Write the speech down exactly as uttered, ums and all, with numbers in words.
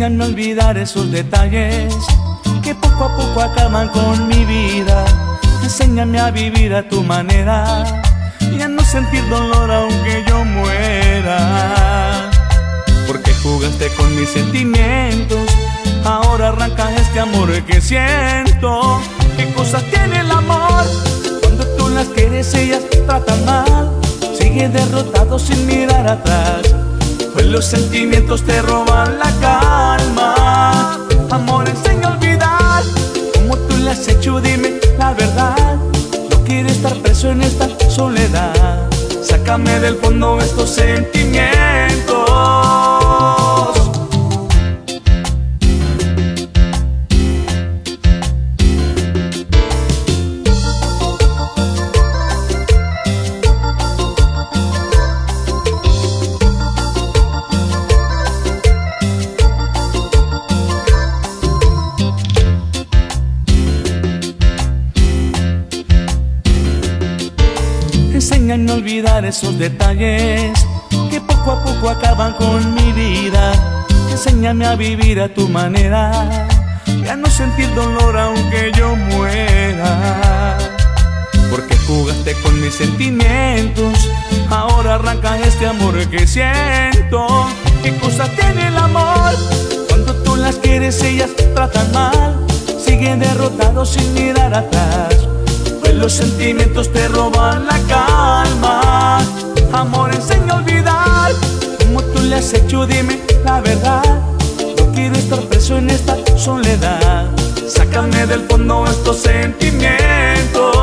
Enséñame a olvidar esos detalles que poco a poco acaban con mi vida. Enséñame a vivir a tu manera y a no sentir dolor aunque yo muera. Porque jugaste con mis sentimientos, ahora arranca este amor que siento. ¿Qué cosas tiene el amor? Cuando tú las quieres ellas tratan mal. Sigue derrotado sin mirar atrás, pues los sentimientos te roban la calma. Amor, enseña a olvidar como tú le has hecho, dime la verdad. No quiero estar preso en esta soledad. Sácame del fondo estos sentimientos. Enséñame a olvidar esos detalles que poco a poco acaban con mi vida. Enséñame a vivir a tu manera y a no sentir dolor aunque yo muera. Porque jugaste con mis sentimientos, ahora arranca este amor que siento. ¿Qué cosas tiene el amor? Cuando tú las quieres ellas tratan mal. Siguen derrotados sin mirar atrás, pues los sentimientos te roban la calma. Amor, enseña a olvidar como tú le has hecho, dime la verdad. No quiero estar preso en esta soledad. Sácame del fondo estos sentimientos.